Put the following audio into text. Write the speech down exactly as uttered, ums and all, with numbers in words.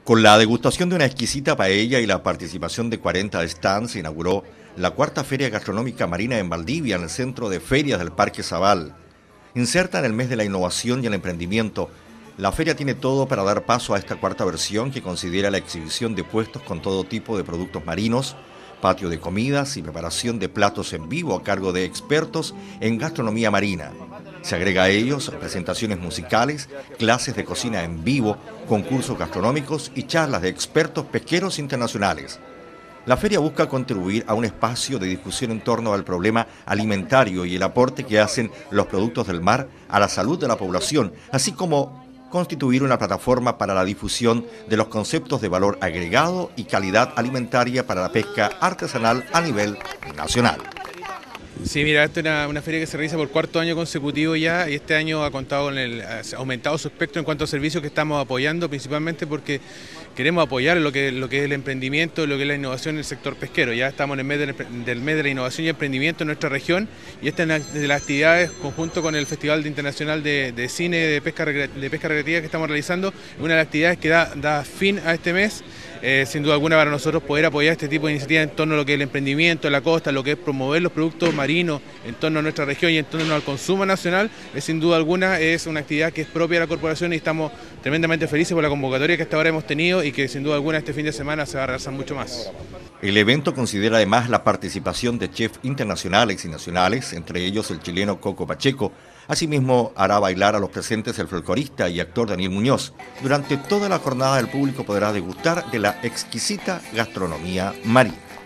Con la degustación de una exquisita paella y la participación de cuarenta stands, se inauguró la cuarta Feria Gastronómica Marina en Valdivia, en el centro de ferias del Parque Zabal. Inserta en el mes de la innovación y el emprendimiento, la feria tiene todo para dar paso a esta cuarta versión que considera la exhibición de puestos con todo tipo de productos marinos, patio de comidas y preparación de platos en vivo a cargo de expertos en gastronomía marina. Se agrega a ellos presentaciones musicales, clases de cocina en vivo, concursos gastronómicos y charlas de expertos pesqueros internacionales. La feria busca contribuir a un espacio de discusión en torno al problema alimentario y el aporte que hacen los productos del mar a la salud de la población, así como constituir una plataforma para la difusión de los conceptos de valor agregado y calidad alimentaria para la pesca artesanal a nivel nacional. Sí, mira, esta es una, una feria que se realiza por cuarto año consecutivo ya, y este año ha contado con el, ha aumentado su espectro en cuanto a servicios que estamos apoyando, principalmente porque queremos apoyar lo que, lo que es el emprendimiento, lo que es la innovación en el sector pesquero. Ya estamos en el mes del, del mes de la innovación y emprendimiento en nuestra región, y esta es de las actividades conjunto con el Festival Internacional de, de Cine de Pesca, de Pesca Recreativa que estamos realizando, una de las actividades que da, da fin a este mes. Eh, sin duda alguna para nosotros poder apoyar este tipo de iniciativas en torno a lo que es el emprendimiento en la costa, lo que es promover los productos marinos en torno a nuestra región y en torno al consumo nacional, es sin duda alguna es una actividad que es propia de la corporación y estamos tremendamente felices por la convocatoria que hasta ahora hemos tenido y que sin duda alguna este fin de semana se va a realizar mucho más. El evento considera además la participación de chefs internacionales y nacionales, entre ellos el chileno Coco Pacheco. Asimismo, hará bailar a los presentes el folclorista y actor Daniel Muñoz. Durante toda la jornada el público podrá degustar de la exquisita gastronomía marina.